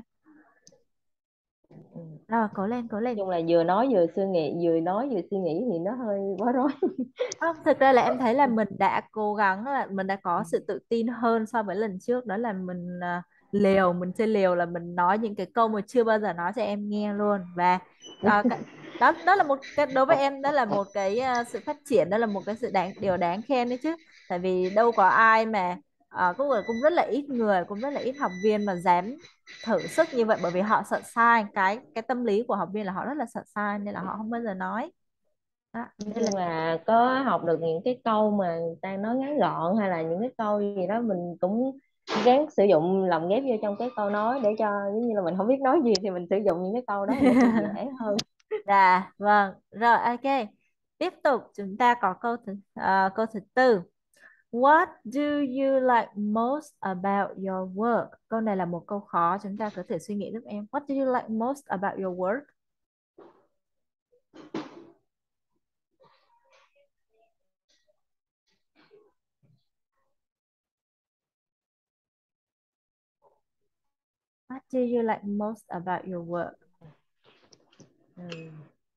[SPEAKER 1] Ừ.
[SPEAKER 2] Rồi, cố lên, cố lên.
[SPEAKER 1] Chung là vừa nói vừa suy nghĩ, vừa nói vừa suy nghĩ thì nó hơi quá rối.
[SPEAKER 2] Không, thực ra là em thấy là mình đã cố gắng, là mình đã có sự tự tin hơn so với lần trước, đó là mình à, liều, mình chơi liều là mình nói những cái câu mà chưa bao giờ nói cho em nghe luôn. Và à, cái- đó đó là một cái, đối với em đó là một cái à, sự phát triển, đó là một cái sự đáng điều đáng khen đấy chứ. Tại vì đâu có ai mà à, cũng cũng rất là ít người, cũng rất là ít học viên mà dám thử sức như vậy, bởi vì họ sợ sai. Cái cái tâm lý của học viên là họ rất là sợ sai nên là họ không bao giờ nói. Đó,
[SPEAKER 1] Nói
[SPEAKER 2] nên là
[SPEAKER 1] chung là có học được những cái câu mà người ta nói ngắn gọn, hay là những cái câu gì đó mình cũng gắng sử dụng lồng ghép vô trong cái câu nói, để cho giống như là mình không biết nói gì thì mình sử dụng những cái câu đó thì nó sẽ dễ hơn.
[SPEAKER 2] Dạ, vâng. Rồi, ok. Tiếp tục chúng ta có câu thứ ờ, câu thứ tư. What do you like most about your work? Câu này là một câu khó, chúng ta có thể suy nghĩ giúp em. What do you like most about your work? What do you like most about your work?
[SPEAKER 1] Ừ.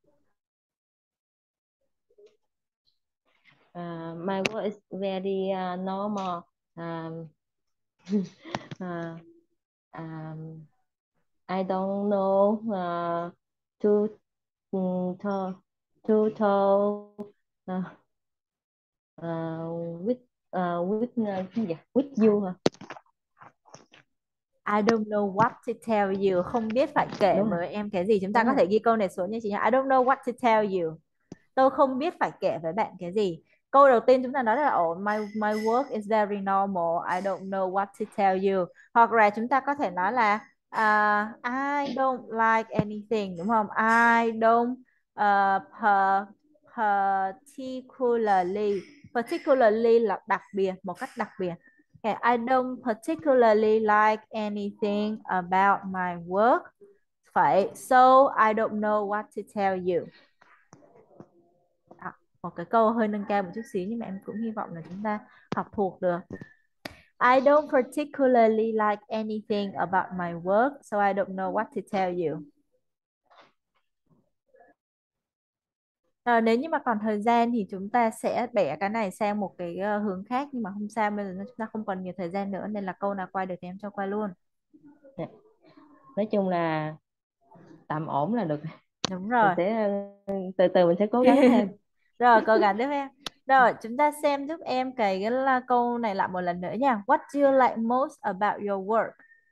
[SPEAKER 1] Uh, my work is very uh, normal. Um, uh, um, I don't know uh, to um, to to to uh, uh, with uh, with uh, cái gì? With you hả?
[SPEAKER 2] I don't know what to tell you. Không biết phải kể
[SPEAKER 1] Đúng rồi.
[SPEAKER 2] với em cái gì. Chúng ta
[SPEAKER 1] Đúng
[SPEAKER 2] có
[SPEAKER 1] rồi.
[SPEAKER 2] thể ghi câu này xuống nha chị nhé. I don't know what to tell you. Tôi không biết phải kể với bạn cái gì. Câu đầu tiên chúng ta nói là oh, my my work is very normal. I don't know what to tell you. Hoặc là chúng ta có thể nói là uh, I don't like anything, đúng không? I don't uh, per, particularly. Particularly là đặc biệt, một cách đặc biệt. Okay, I don't particularly like anything about my work. Phải. So I don't know what to tell you. Đó, một cái câu hơi nâng cao một chút xíu nhưng mà em cũng hy vọng là chúng ta học thuộc được. I don't particularly like anything about my work, so I don't know what to tell you. Rồi, nếu như mà còn thời gian thì chúng ta sẽ bẻ cái này sang một cái uh, hướng khác, nhưng mà không sao, bây giờ chúng ta không còn nhiều thời gian nữa nên là câu nào quay được thì em cho quay luôn.
[SPEAKER 1] Nói chung là tạm ổn là được.
[SPEAKER 2] Đúng
[SPEAKER 1] Mình
[SPEAKER 2] rồi.
[SPEAKER 1] sẽ từ từ mình sẽ cố gắng thêm.
[SPEAKER 2] Rồi, cố gắng tiếp em. Rồi, chúng ta xem giúp em cái, cái là câu này lại một lần nữa nha. What do you like most about your work?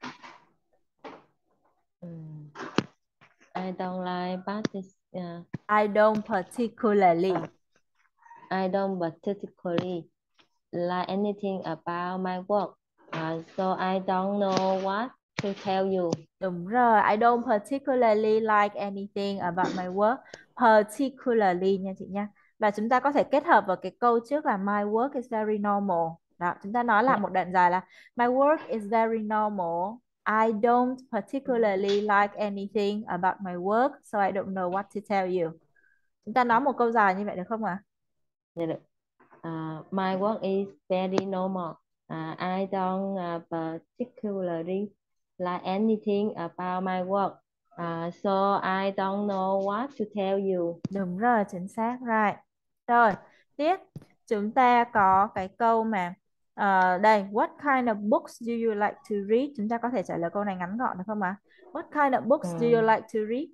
[SPEAKER 1] Um, I don't like partic uh,
[SPEAKER 2] I don't particularly.
[SPEAKER 1] uh, I don't particularly like anything about my work, uh, so I don't know what to tell you.
[SPEAKER 2] Đúng rồi, I don't particularly like anything about my work. Particularly nha chị nha. Và chúng ta có thể kết hợp vào cái câu trước là my work is very normal. Đó, chúng ta nói lại một đoạn dài là my work is very normal. I don't particularly like anything about my work, so I don't know what to tell you. Chúng ta nói một câu dài như vậy được không ạ?
[SPEAKER 1] Dạ được. Uh, my work is very normal. Uh, I don't uh, particularly like anything about my work, uh, so I don't know what to tell you.
[SPEAKER 2] Đúng rồi, chính xác. Right. Rồi, tiếp chúng ta có cái câu mà ờ, đây, what kind of books do you like to read? Chúng ta có thể trả lời câu này ngắn gọn được không ạ? What kind of books do you
[SPEAKER 1] Ừ.
[SPEAKER 2] like to read?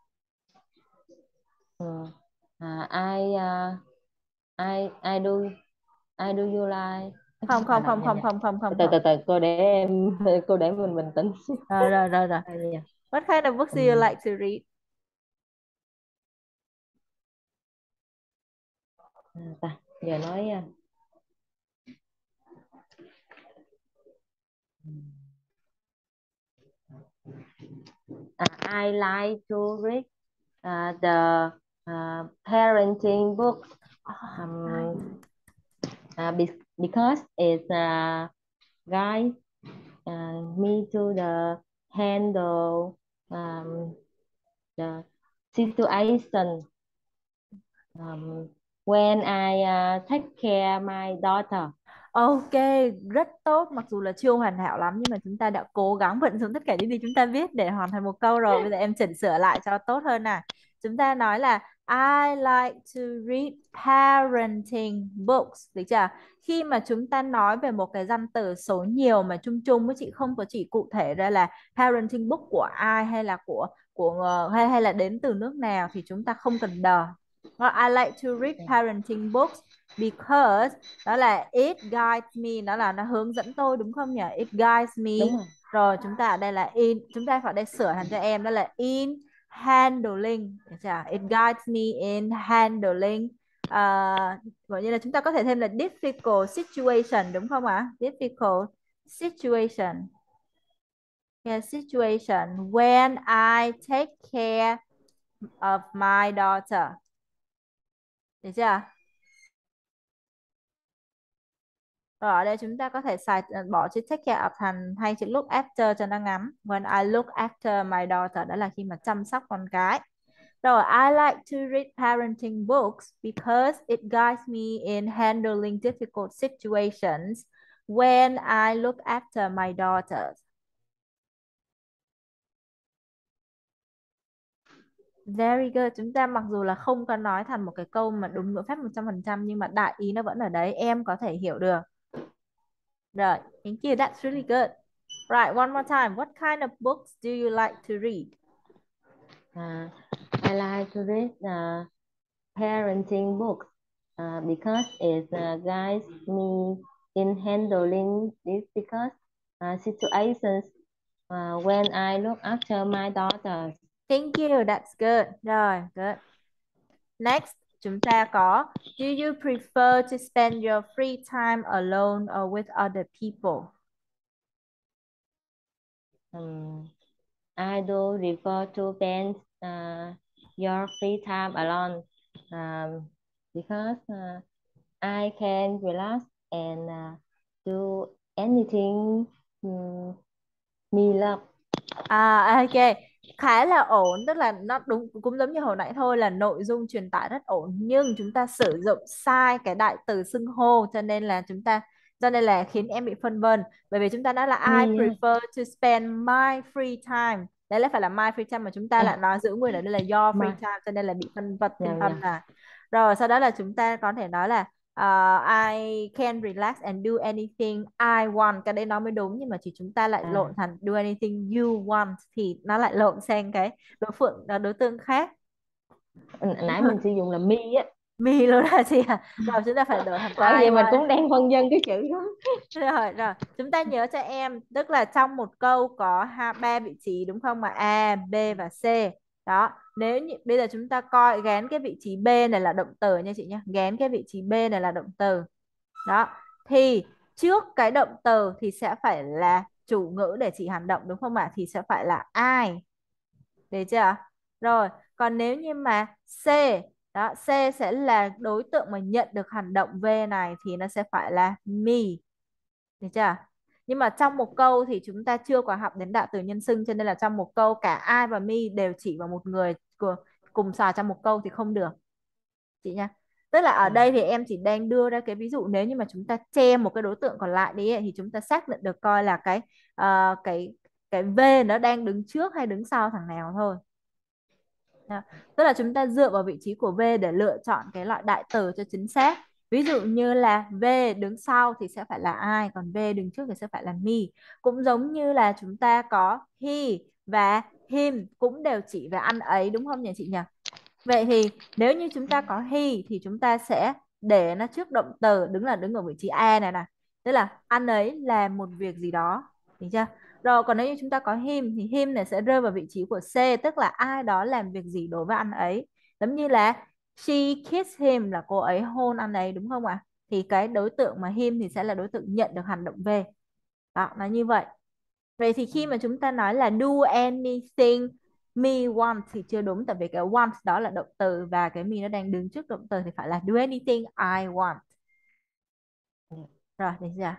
[SPEAKER 1] Uh, uh, I uh, I I do I do you like
[SPEAKER 2] Không
[SPEAKER 1] à,
[SPEAKER 2] không
[SPEAKER 1] đâu,
[SPEAKER 2] không
[SPEAKER 1] nha,
[SPEAKER 2] không
[SPEAKER 1] nha.
[SPEAKER 2] không không không
[SPEAKER 1] từ từ
[SPEAKER 2] không.
[SPEAKER 1] từ cô để em cô để mình bình tĩnh.
[SPEAKER 2] Rồi rồi rồi rồi.
[SPEAKER 1] À, nha.
[SPEAKER 2] What kind of books do you
[SPEAKER 1] Ừ.
[SPEAKER 2] like to read?
[SPEAKER 1] À, ta giờ nói uh, I like to read uh, the uh, parenting book, um, uh, be- because it uh, guides uh, me to the handle um, the situation um, when I uh, take care my daughter.
[SPEAKER 2] Ok, rất tốt. Mặc dù là chưa hoàn hảo lắm nhưng mà chúng ta đã cố gắng vận dụng tất cả những gì chúng ta biết để hoàn thành một câu rồi. Bây giờ em chỉnh sửa lại cho tốt hơn nè. Chúng ta nói là I like to read parenting books. Được chưa? Khi mà chúng ta nói về một cái danh từ số nhiều mà chung chung với chị không có chỉ cụ thể ra là parenting book của ai hay là của của hay hay là đến từ nước nào thì chúng ta không cần the. I like to read parenting books because đó là it guides me, đó là nó hướng dẫn tôi đúng không nhỉ? It guides me.
[SPEAKER 1] Đúng rồi.
[SPEAKER 2] Rồi chúng ta ở đây là in, chúng ta phải đây sửa thành cho em đó là in handling. Được chưa? It guides me in handling. Uh, gọi như là chúng ta có thể thêm là difficult situation đúng không ạ? Difficult situation. Yeah, situation when I take care of my daughter. Được chưa? Rồi ở đây chúng ta có thể xài bỏ chữ take care of thành thay chữ look after cho nó ngắn. When I look after my daughter, đó là khi mà chăm sóc con cái. Rồi I like to read parenting books because it guides me in handling difficult situations when I look after my daughters. Very good. Chúng ta mặc dù là không có nói thành một cái câu mà đúng ngữ pháp một trăm phần trăm nhưng mà đại ý nó vẫn ở đấy, em có thể hiểu được. Rồi, thank you. That's really good. Right, one more time. What kind of books do you like to read?
[SPEAKER 1] Uh, I like to read uh, parenting books uh, because it uh, guides me in handling difficult uh, situations uh, when I look after my daughters.
[SPEAKER 2] Thank you. That's good. Rồi, good. Next, chúng ta có do you prefer to spend your free time alone or with other people?
[SPEAKER 1] Um, I do prefer to spend uh, your free time alone um, because uh, I can relax and uh, do anything um, me love.
[SPEAKER 2] À, ok, khá là ổn, tức là nó đúng cũng giống như hồi nãy thôi là nội dung truyền tải rất ổn nhưng chúng ta sử dụng sai cái đại từ xưng hô cho nên là chúng ta cho nên là khiến em bị phân vân bởi vì chúng ta nói là I
[SPEAKER 1] Me,
[SPEAKER 2] prefer to spend my free time, đấy là phải là my free time mà chúng ta
[SPEAKER 1] à,
[SPEAKER 2] lại nói giữ nguyên ở đây là your free
[SPEAKER 1] my,
[SPEAKER 2] time cho nên là bị phân vật phân
[SPEAKER 1] yeah,
[SPEAKER 2] tâm
[SPEAKER 1] yeah.
[SPEAKER 2] là rồi sau đó là chúng ta có thể nói là uh, I can relax and do anything I want, cái đấy nó mới đúng nhưng mà chỉ chúng ta lại
[SPEAKER 1] À.
[SPEAKER 2] lộn thành do anything you want thì nó lại lộn sang cái đối phượng đối tượng khác.
[SPEAKER 1] Nãy mình sử dụng là me á.
[SPEAKER 2] Me luôn là gì à? Rồi chúng ta phải đổi thành
[SPEAKER 1] Bởi
[SPEAKER 2] I
[SPEAKER 1] vì mình
[SPEAKER 2] want.
[SPEAKER 1] cũng đang phân vân cái chữ đó.
[SPEAKER 2] Rồi rồi chúng ta nhớ cho em tức là trong một câu có ha ba vị trí đúng không mà A, B và C. Đó, nếu như bây giờ chúng ta coi gán cái vị trí B này là động từ nha chị nhé, gán cái vị trí B này là động từ. Đó, thì trước cái động từ thì sẽ phải là chủ ngữ để chỉ hành động đúng không ạ? Thì sẽ phải là I. Được chưa? Rồi, còn nếu như mà C, đó, C sẽ là đối tượng mà nhận được hành động V này thì nó sẽ phải là me. Được chưa? Nhưng mà trong một câu thì chúng ta chưa có học đến đại từ nhân xưng cho nên là trong một câu cả I và me đều chỉ vào một người cùng xài trong một câu thì không được. Chị nha. Tức là ở đây thì em chỉ đang đưa ra cái ví dụ nếu như mà chúng ta che một cái đối tượng còn lại đi ấy, thì chúng ta xác định được coi là cái uh, cái cái V nó đang đứng trước hay đứng sau thằng nào thôi. Đó. Tức là chúng ta dựa vào vị trí của V để lựa chọn cái loại đại từ cho chính xác. Ví dụ như là V đứng sau thì sẽ phải là ai, còn V đứng trước thì sẽ phải là me. Cũng giống như là chúng ta có he và him cũng đều chỉ về anh ấy đúng không nhỉ chị nhỉ? Vậy thì nếu như chúng ta có he thì chúng ta sẽ để nó trước động từ đứng là đứng ở vị trí A này nè. Tức là anh ấy làm một việc gì đó. Được chưa? Rồi còn nếu như chúng ta có him thì him này sẽ rơi vào vị trí của C, tức là ai đó làm việc gì đối với anh ấy. Giống như là she kissed him là cô ấy hôn anh ấy đúng không ạ? Thì cái đối tượng mà him thì sẽ là đối tượng nhận được hành động V. Đó, nó như vậy. Vậy thì khi mà chúng ta nói là do anything me want thì chưa đúng tại vì cái want đó là động từ và cái me nó đang đứng trước động từ thì phải là do anything I want. Rồi, được chưa?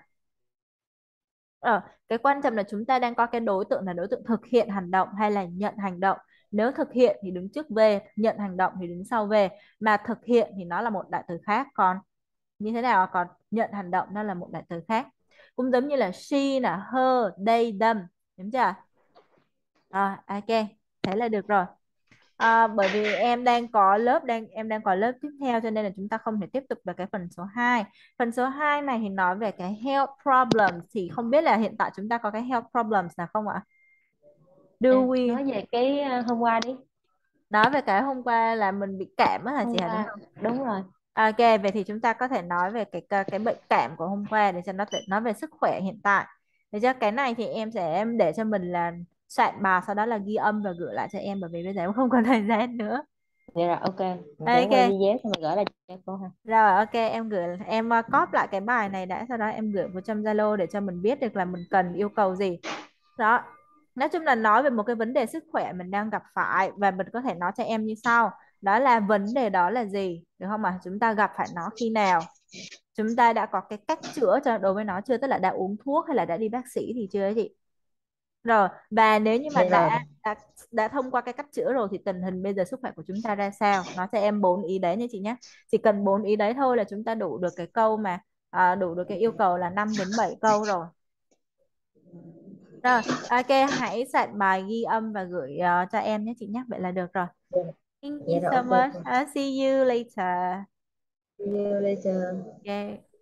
[SPEAKER 2] Ờ, cái quan trọng là chúng ta đang có cái đối tượng là đối tượng thực hiện hành động hay là nhận hành động. Nếu thực hiện thì đứng trước V, nhận hành động thì đứng sau V, mà thực hiện thì nó là một đại từ khác. Còn như thế nào? Còn nhận hành động nó là một đại từ khác. Cũng giống như là she là her, they, them, đúng chưa? Rồi, ok, thế là được rồi. À, bởi vì em đang có lớp đang em đang có lớp tiếp theo cho nên là chúng ta không thể tiếp tục được cái phần số hai. Phần số hai này thì nói về cái health problems, thì không biết là hiện tại chúng ta có cái health problems nào không ạ? Do
[SPEAKER 1] À,
[SPEAKER 2] we
[SPEAKER 1] nói về cái uh, hôm qua đi.
[SPEAKER 2] nói về cái hôm qua là mình bị cảm á hả
[SPEAKER 1] Hôm
[SPEAKER 2] chị hả, đúng
[SPEAKER 1] qua
[SPEAKER 2] không?
[SPEAKER 1] đúng rồi.
[SPEAKER 2] Ok, vậy thì chúng ta có thể nói về cái cái, cái bệnh cảm của hôm qua để cho nó nói về sức khỏe hiện tại. Để cho cái này thì em sẽ em để cho mình là soạn bài, sau đó là ghi âm và gửi lại cho em, bởi vì bây giờ em không còn thời gian nữa.
[SPEAKER 1] Dạ rồi, ok. Mình sẽ quay
[SPEAKER 2] Ok,
[SPEAKER 1] video xong rồi gửi lại cho cô ha.
[SPEAKER 2] rồi ok, em gửi em uh, copy lại cái bài này đã, sau đó em gửi vào trong Zalo để cho mình biết được là mình cần yêu cầu gì. Đó. Nói chung là nói về một cái vấn đề sức khỏe mình đang gặp phải, và mình có thể nói cho em như sau. Đó là vấn đề đó là gì, được không ạ? Chúng ta gặp phải nó khi nào? Chúng ta đã có cái cách chữa cho đối với nó chưa? Tức là đã uống thuốc hay là đã đi bác sĩ thì chưa ấy chị? Rồi, và nếu như mà
[SPEAKER 1] Dạ rồi.
[SPEAKER 2] đã, đã đã thông qua cái cách chữa rồi thì tình hình bây giờ sức khỏe của chúng ta ra sao? Nói cho em bốn ý đấy nha chị nhé. Chỉ cần bốn ý đấy thôi là chúng ta đủ được cái câu mà à, đủ được cái yêu cầu là năm đến bảy câu rồi. Rồi, ok, hãy soạn bài ghi âm và gửi uh, cho em nhé chị nhé. Vậy là được rồi.
[SPEAKER 1] Dạ,
[SPEAKER 2] Thank
[SPEAKER 1] dạ
[SPEAKER 2] you
[SPEAKER 1] rồi,
[SPEAKER 2] so
[SPEAKER 1] ok
[SPEAKER 2] much.
[SPEAKER 1] cô.
[SPEAKER 2] I'll see you later.
[SPEAKER 1] See you later.
[SPEAKER 2] Okay.